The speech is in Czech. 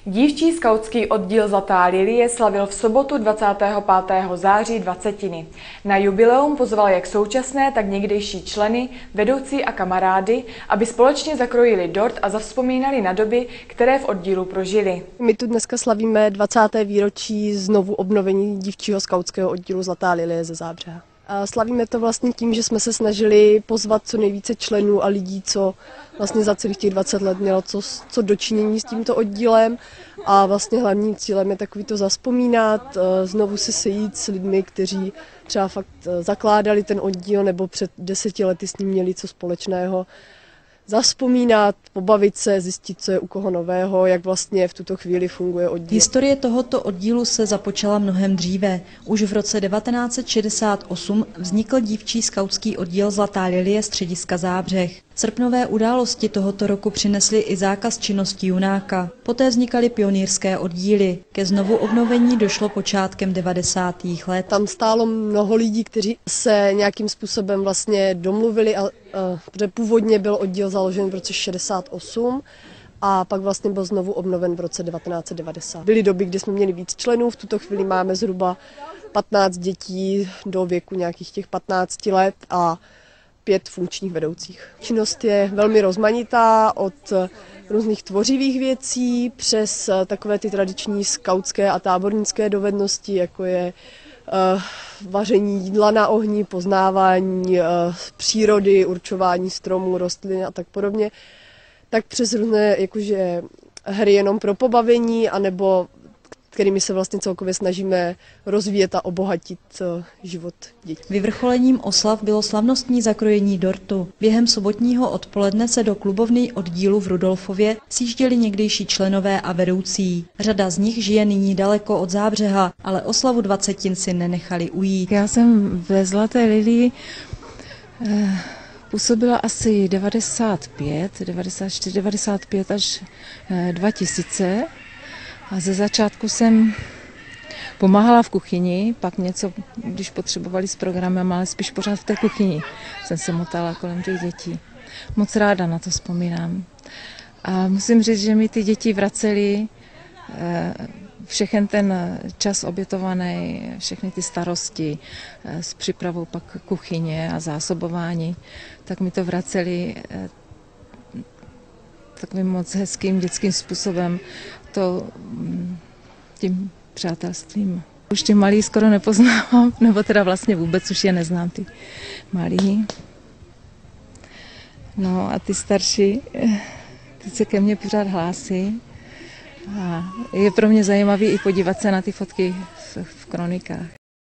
Dívčí skautský oddíl Zlatá lilie slavil v sobotu 25. září 20. Na jubileum pozval jak současné, tak někdejší členy, vedoucí a kamarády, aby společně zakrojili dort a zavzpomínali na doby, které v oddílu prožili. My tu dneska slavíme 20. výročí znovu obnovení dívčího skautského oddílu Zlatá lilie ze Zábřeha. A slavíme to vlastně tím, že jsme se snažili pozvat co nejvíce členů a lidí, co vlastně za celých těch 20 let mělo co dočinění s tímto oddílem. A vlastně hlavním cílem je takový to zazpomínat, znovu se sejít s lidmi, kteří třeba fakt zakládali ten oddíl nebo před 10 lety s ním měli co společného. Zavzpomínat, pobavit se, zjistit, co je u koho nového, jak vlastně v tuto chvíli funguje oddíl. Historie tohoto oddílu se započala mnohem dříve. Už v roce 1968 vznikl dívčí skautský oddíl Zlatá lilie střediska Zábřeh. Srpnové události tohoto roku přinesly i zákaz činnosti junáka. Poté vznikaly pionýrské oddíly. Ke znovu obnovení došlo počátkem 90. let. Tam stálo mnoho lidí, kteří se nějakým způsobem vlastně domluvili, protože původně byl oddíl založen v roce 68 a pak vlastně byl znovu obnoven v roce 1990. Byly doby, kdy jsme měli víc členů, v tuto chvíli máme zhruba 15 dětí do věku nějakých těch 15 let a 5 funkčních vedoucích. Činnost je velmi rozmanitá, od různých tvořivých věcí přes takové ty tradiční skautské a tábornické dovednosti, jako je vaření jídla na ohni, poznávání přírody, určování stromů, rostlin a tak podobně, tak přes různé jakože hry jenom pro pobavení, anebo kterými se vlastně celkově snažíme rozvíjet a obohatit život dětí. Vyvrcholením oslav bylo slavnostní zakrojení dortu. Během sobotního odpoledne se do klubovny oddílu v Rudolfově sjížděli někdejší členové a vedoucí. Řada z nich žije nyní daleko od Zábřeha, ale oslavu 20 si nenechali ujít. Já jsem ve Zlaté lilii působila asi 95 až 2000. A ze začátku jsem pomáhala v kuchyni, pak něco, když potřebovali s programem, ale spíš pořád v té kuchyni jsem se motala kolem těch dětí. Moc ráda na to vzpomínám. A musím říct, že mi ty děti vracely všechen ten čas obětovaný, všechny ty starosti s přípravou pak kuchyně a zásobování, tak mi to vraceli takovým moc hezkým dětským způsobem, tím přátelstvím. Už ty malí skoro nepoznávám, nebo teda vlastně vůbec už je neznám, ty malí. No a ty starší, ty se ke mně pořád hlásí. A je pro mě zajímavý i podívat se na ty fotky v kronikách.